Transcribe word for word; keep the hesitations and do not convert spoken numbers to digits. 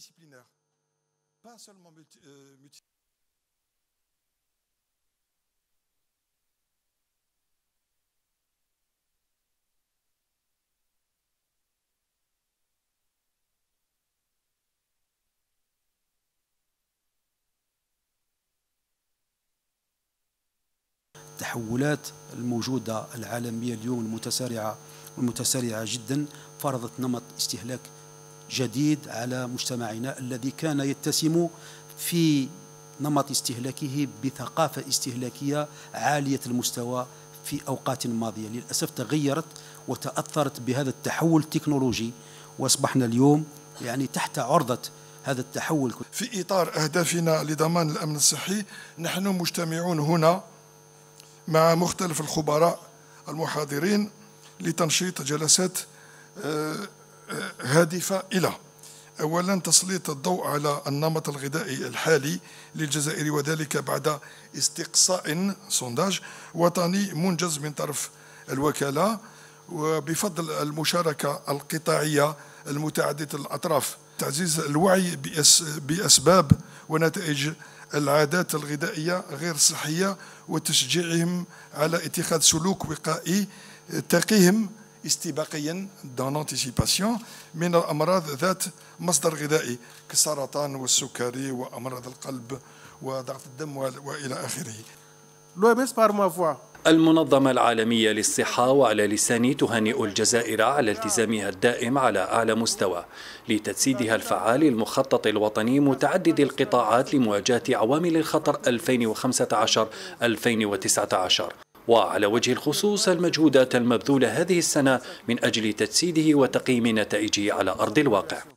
التحولات الموجودة العالمية اليوم المتسارعة والمتسارعة جدا فرضت نمط استهلاك جديد على مجتمعنا الذي كان يتسم في نمط استهلاكه بثقافة استهلاكية عالية المستوى في أوقات ماضية. للأسف تغيرت وتأثرت بهذا التحول التكنولوجي، وأصبحنا اليوم يعني تحت عرضة هذا التحول. في إطار أهدافنا لضمان الأمن الصحي نحن مجتمعون هنا مع مختلف الخبراء المحاضرين لتنشيط جلسات هادفة إلى أولا تسليط الضوء على النمط الغذائي الحالي للجزائر، وذلك بعد استقصاء سونداج وطني منجز من طرف الوكالة وبفضل المشاركة القطاعية المتعددة الأطراف، تعزيز الوعي بأسباب ونتائج العادات الغذائية غير الصحية وتشجيعهم على اتخاذ سلوك وقائي تقيهم استباقيا دون انتيسيباسيون من الأمراض ذات مصدر غذائي كالسرطان والسكري وأمراض القلب وضغط الدم وإلى آخره. المنظمة العالمية للصحة وعلى لسان تهنئ الجزائر على التزامها الدائم على أعلى مستوى لتجسيدها الفعال للمخطط الوطني متعدد القطاعات لمواجهة عوامل الخطر ألفين وخمسة عشر ألفين وتسعة عشر، وعلى وجه الخصوص المجهودات المبذولة هذه السنة من أجل تجسيده وتقييم نتائجه على أرض الواقع.